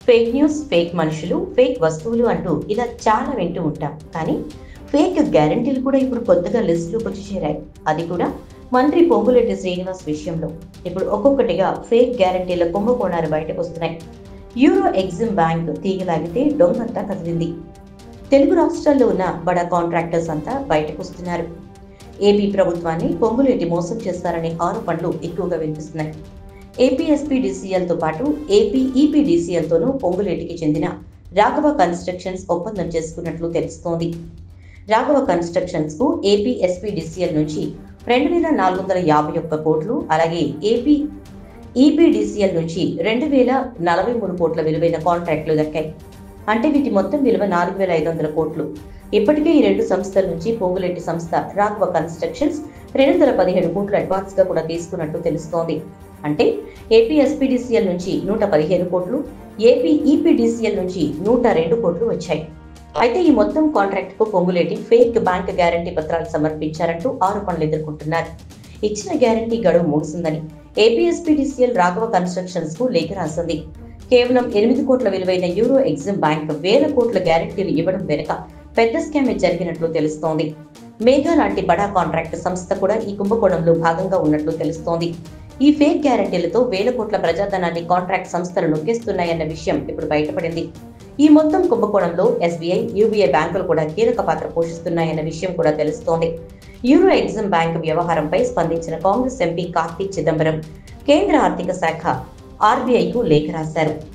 Fake news, fake మనుషులు, fake వస్తువులు అంటూ ఇలా చాలా వింటూ ఉంటాం. కానీ ఫేక్ గ్యారంటీలు కూడా ఇప్పుడు కొత్తగా లిస్టులోకి వచ్చి చేరాయి. అది కూడా మంత్రి పొంగులేటి శ్రీనివాస్ విషయంలో. ఇప్పుడు ఒక్కొక్కటిగా ఫేక్ గ్యారంటీల కుంభకోణాలు బయటకు వస్తున్నాయి. యూరో ఎగ్జిమ్ బ్యాంక్ తీగలాగితే డొంగంతా కదిలింది. తెలుగు రాష్ట్రాల్లో ఉన్న బడా కాంట్రాక్టర్స్ అంతా బయటకు వస్తున్నారు. ఏపీ ప్రభుత్వాన్ని పొంగులేటి మోసం చేస్తారనే ఆరోపణలు ఎక్కువగా వినిపిస్తున్నాయి. ఏపీఎస్పీడీసీఎల్ తో పాటు ఏపీ ఈపీడీసీఎల్ తోనూ పొంగులేటికి చెందిన రాఘవ కన్స్ట్రక్షన్స్ ఒప్పందం చేసుకున్నట్లు తెలుస్తోంది. రాఘవ కన్స్ట్రక్షన్స్ కు ఏపీఎస్పీడీసీఎల్ నుంచి 2451 కోట్లు, అలాగే ఏపీ ఈపీడీసీఎల్ నుంచి 2043 కోట్ల విలువైన కాంట్రాక్టులు దక్కాయి. అంటే వీటి మొత్తం విలువ 4500 కోట్లు. ఇప్పటికే ఈ రెండు సంస్థల నుంచి పొంగులేటి సంస్థ రాఘవ కన్స్ట్రక్షన్స్ 217 కోట్లు అడ్వాన్స్ గా కూడా తీసుకున్నట్టు తెలుస్తోంది. అంటే ఏపీఎస్పీడీసీఎల్ నుంచి 115 కోట్లు, ఏపీ ఈపీడీసీఎల్ నుంచి 102 కోట్లు వచ్చాయి. అయితే ఈ మొత్తం కాంట్రాక్ట్ కు పొంగులేటి ఫేక్ బ్యాంక్ గ్యారంటీ పత్రాలు సమర్పించారంటూ ఆరోపణలు ఎదుర్కొంటున్నారు. ఇచ్చిన గ్యారంటీ గడువు ముగిసిందని ఏపీఎస్పీడీసీఎల్ రాఘవ కన్స్ట్రక్షన్స్ కు లేఖ రాసింది. కేవలం 8 కోట్ల విలువైన యూరో ఎగ్జిమ్ బ్యాంక్ 1000 కోట్ల గ్యారంటీలు ఇవ్వడం వెనుక పెద్ద స్కామే జరిగినట్లు తెలుస్తోంది. మేఘా లాంటి బడా కాంట్రాక్ట్ సంస్థ కూడా ఈ కుంభకోణంలో భాగంగా ఉన్నట్లు తెలుస్తోంది. ఈ ఫేక్ గ్యారంటీలతో 1000 కోట్ల ప్రజాధనాన్ని కాంట్రాక్ట్ సంస్థలు నొక్కేస్తున్నాయన్న విషయం ఇప్పుడు బయటపడింది. ఈ మొత్తం కుంభకోణంలో ఎస్బీఐ, యూబీఐ బ్యాంకులు కూడా కీలక పాత్ర పోషిస్తున్నాయన్న విషయం కూడా తెలుస్తోంది. యూరో ఎగ్జిమ్ బ్యాంక్ వ్యవహారంపై స్పందించిన కాంగ్రెస్ ఎంపీ కార్తీ చిదంబరం కేంద్ర ఆర్థిక శాఖ ఆర్బీఐకు లేఖ రాశారు.